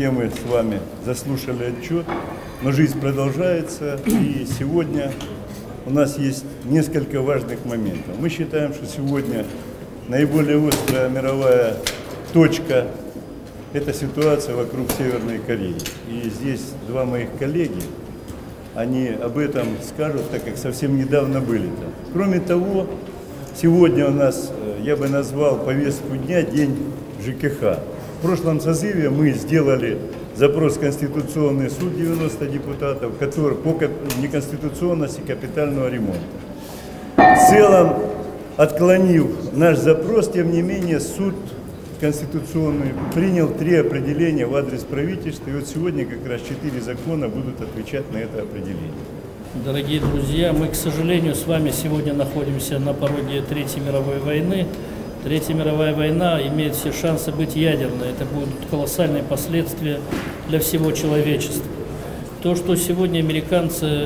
все мы с вами заслушали отчет, но жизнь продолжается, и сегодня у нас есть несколько важных моментов. Мы считаем, что сегодня наиболее острая мировая точка – это ситуация вокруг Северной Кореи. И здесь два моих коллеги, они об этом скажут, так как совсем недавно были там. Кроме того, сегодня у нас, я бы назвал повестку дня, День ЖКХ. В прошлом созыве мы сделали запрос в Конституционный суд, 90 депутатов, который по неконституционности капитального ремонта. В целом, отклонив наш запрос, тем не менее, суд Конституционный принял 3 определения в адрес правительства, и вот сегодня как раз 4 закона будут отвечать на это определение. Дорогие друзья, мы, к сожалению, с вами сегодня находимся на пороге Третьей мировой войны. Третья мировая война имеет все шансы быть ядерной. Это будут колоссальные последствия для всего человечества. То, что сегодня американцы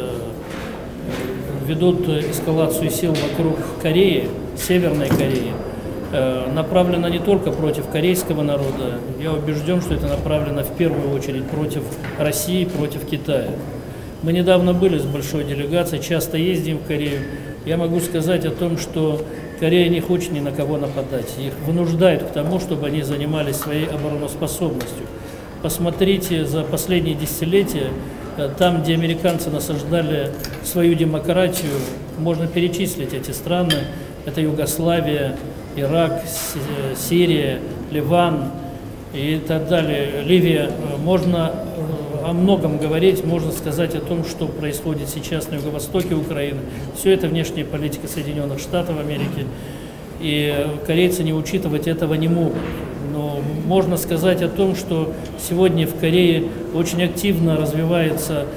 ведут эскалацию сил вокруг Кореи, Северной Кореи, направлено не только против корейского народа. Я убежден, что это направлено в первую очередь против России, против Китая. Мы недавно были с большой делегацией, часто ездим в Корею. Я могу сказать о том, что Корея не хочет ни на кого нападать. Их вынуждают к тому, чтобы они занимались своей обороноспособностью. Посмотрите за последние десятилетия, там, где американцы насаждали свою демократию, можно перечислить эти страны. Это Югославия, Ирак, Сирия, Ливан и так далее, Ливия. Можно о многом говорить, можно сказать о том, что происходит сейчас на юго-востоке Украины. Все это внешняя политика Соединенных Штатов Америки, и корейцы не учитывать этого не могут. Но можно сказать о том, что сегодня в Корее очень активно развивается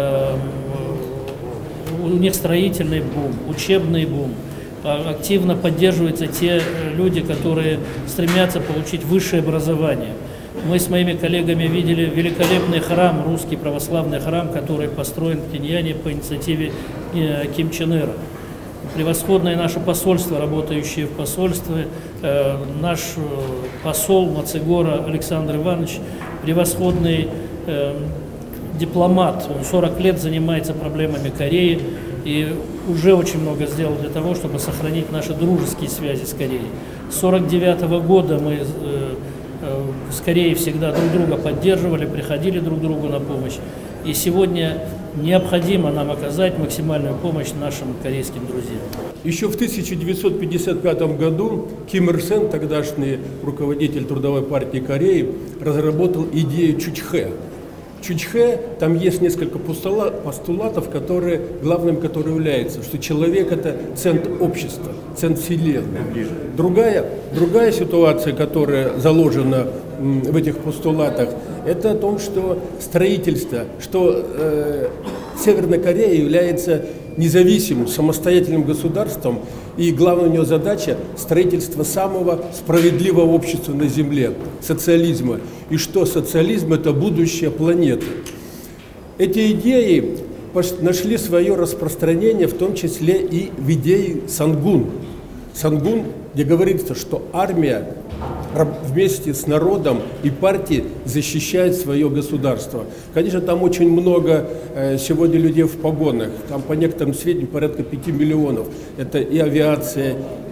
у них строительный бум, учебный бум. Активно поддерживаются те люди, которые стремятся получить высшее образование. Мы с моими коллегами видели великолепный храм, русский православный храм, который построен в Пхеньяне по инициативе Ким Чен Ира. Превосходное наше посольство, работающее в посольстве, наш посол Мацегора Александр Иванович, превосходный дипломат, он 40 лет занимается проблемами Кореи и уже очень много сделал для того, чтобы сохранить наши дружеские связи с Кореей. С 1949 года мы с Кореей всегда друг друга поддерживали, приходили друг другу на помощь. И сегодня необходимо нам оказать максимальную помощь нашим корейским друзьям. Еще в 1955 году Ким Ир Сен, тогдашний руководитель Трудовой партии Кореи, разработал идею Чучхэ. Чучхэ, там есть несколько постулатов, главным который является, что человек – это центр общества, центр вселенной. Другая ситуация, которая заложена в этих постулатах, это о том, что строительство, что Северная Корея является независимым, самостоятельным государством, и главная у него задача – строительство самого справедливого общества на Земле, социализма. И что социализм – это будущее планеты. Эти идеи нашли свое распространение, в том числе и в идее Сангун. Сангун, где говорится, что армия вместе с народом и партией защищает свое государство. Конечно, там очень много сегодня людей в погонах. Там по некоторым сведениям порядка 5 миллионов. Это и авиация,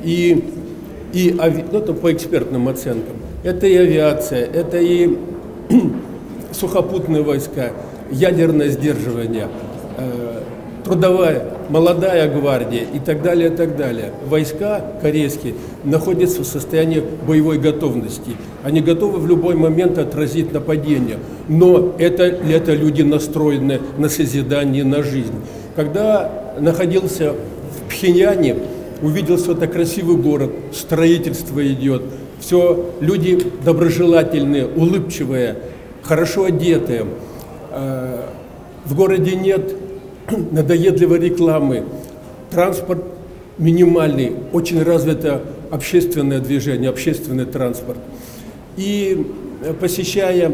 ну, это по экспертным оценкам. Это и авиация, это и сухопутные войска, ядерное сдерживание, трудовая, молодая гвардия и так далее, и так далее. Войска корейские находятся в состоянии боевой готовности. Они готовы в любой момент отразить нападение. Но это люди настроены на созидание, на жизнь. Когда находился в Пхеньяне, увидел, что это красивый город, строительство идет. Все люди доброжелательные, улыбчивые, хорошо одетые. В городе нет надоедливой рекламы, транспорт минимальный, очень развито общественное движение, общественный транспорт. И посещая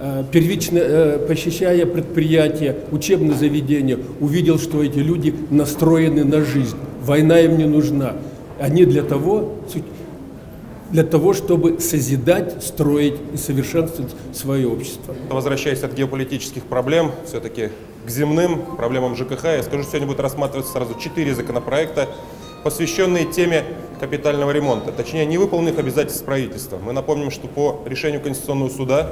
предприятия, учебные заведения, увидел, что эти люди настроены на жизнь. Война им не нужна. Они для того для того, чтобы созидать, строить и совершенствовать свое общество. Возвращаясь от геополитических проблем, все-таки к земным проблемам ЖКХ, я скажу, сегодня будет рассматриваться сразу 4 законопроекта, посвященные теме капитального ремонта, точнее невыполненных обязательств правительства. Мы напомним, что по решению Конституционного суда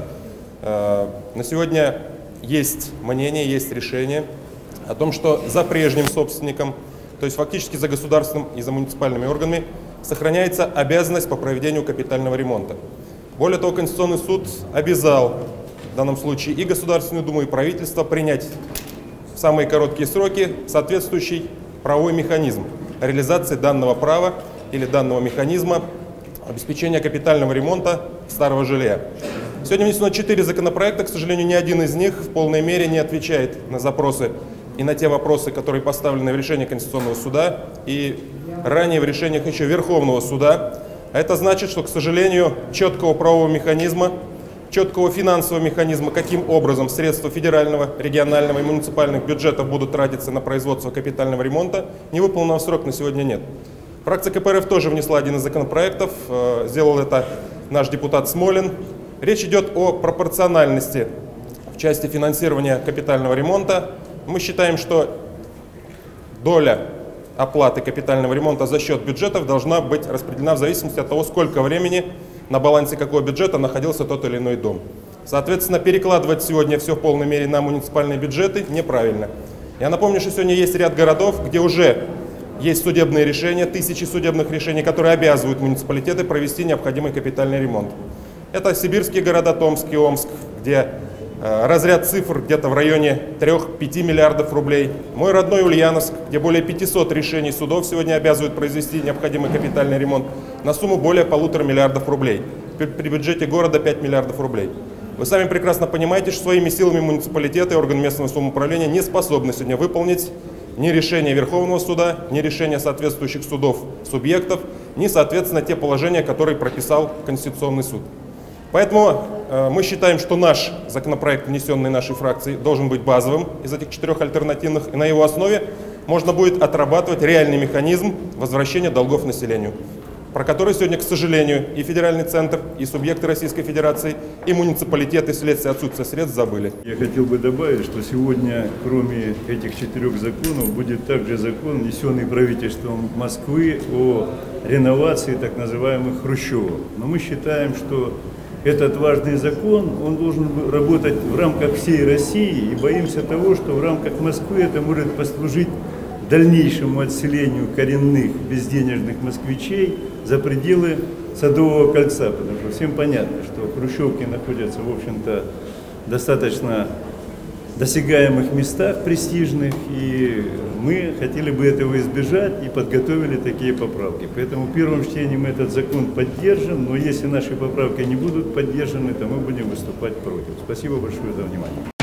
на сегодня есть мнение, есть решение о том, что за прежним собственником, то есть фактически за государственным и за муниципальными органами, сохраняется обязанность по проведению капитального ремонта. Более того, Конституционный суд обязал в данном случае и Государственную Думу, и правительство принять в самые короткие сроки соответствующий правовой механизм реализации данного права или данного механизма обеспечения капитального ремонта старого жилья. Сегодня внесено 4 законопроекта, к сожалению, ни один из них в полной мере не отвечает на запросы и на те вопросы, которые поставлены в решении Конституционного суда и ранее в решениях еще Верховного суда. А это значит, что, к сожалению, четкого правового механизма, четкого финансового механизма, каким образом средства федерального, регионального и муниципальных бюджетов будут тратиться на производство капитального ремонта, не выполненного в срок на сегодня нет. Фракция КПРФ тоже внесла один из законопроектов, сделал это наш депутат Смолин. Речь идет о пропорциональности в части финансирования капитального ремонта. Мы считаем, что доля оплаты капитального ремонта за счет бюджетов должна быть распределена в зависимости от того, сколько времени на балансе какого бюджета находился тот или иной дом. Соответственно, перекладывать сегодня все в полной мере на муниципальные бюджеты неправильно. Я напомню, что сегодня есть ряд городов, где уже есть судебные решения, тысячи судебных решений, которые обязывают муниципалитеты провести необходимый капитальный ремонт. Это сибирские города, Томск и Омск, где разряд цифр где-то в районе 3-5 миллиардов рублей. Мой родной Ульяновск, где более 500 решений судов сегодня обязывают произвести необходимый капитальный ремонт на сумму более 1,5 миллиарда рублей. При бюджете города 5 миллиардов рублей. Вы сами прекрасно понимаете, что своими силами муниципалитеты и органы местного самоуправления не способны сегодня выполнить ни решение Верховного суда, ни решение соответствующих судов субъектов, ни, соответственно, те положения, которые прописал Конституционный суд. Поэтому мы считаем, что наш законопроект, внесенный нашей фракцией, должен быть базовым из этих 4 альтернативных, и на его основе можно будет отрабатывать реальный механизм возвращения долгов населению, про который сегодня, к сожалению, и федеральный центр, и субъекты Российской Федерации, и муниципалитеты вследствие отсутствия средств забыли. Я хотел бы добавить, что сегодня, кроме этих 4 законов, будет также закон, внесенный правительством Москвы о реновации так называемых хрущевок. Но мы считаем, что этот важный закон, он должен работать в рамках всей России, и боимся того, что в рамках Москвы это может послужить дальнейшему отселению коренных безденежных москвичей за пределы Садового кольца, потому что всем понятно, что хрущевки находятся, в общем-то, достаточно досягаемых местах престижных, и мы хотели бы этого избежать и подготовили такие поправки. Поэтому в первом чтении мы этот закон поддержим, но если наши поправки не будут поддержаны, то мы будем выступать против. Спасибо большое за внимание.